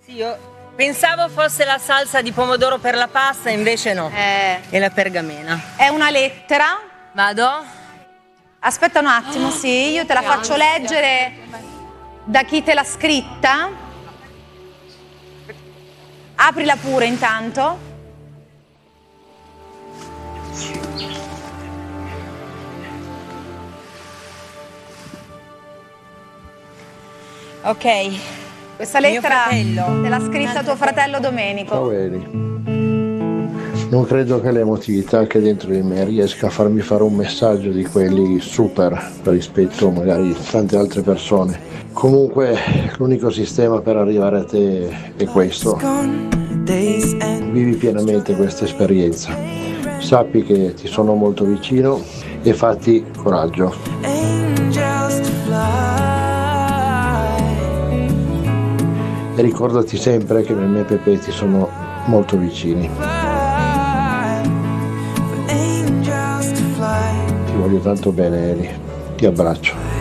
Sì, io pensavo fosse la salsa di pomodoro per la pasta, invece no. È la pergamena. È una lettera. Vado? Aspetta un attimo, sì, io te la faccio leggere da chi te l'ha scritta. Aprila pure intanto. Ok. Questa lettera te l'ha scritta tuo fratello Domenico. Ciao Eli. Non credo che l'emotività che è dentro di me riesca a farmi fare un messaggio di quelli super rispetto magari a tante altre persone. Comunque l'unico sistema per arrivare a te è questo. Vivi pienamente questa esperienza. Sappi che ti sono molto vicino e fatti coraggio. E ricordati sempre che Memmè e Pepe ti sono molto vicini. Ti voglio tanto bene, Eli. Ti abbraccio.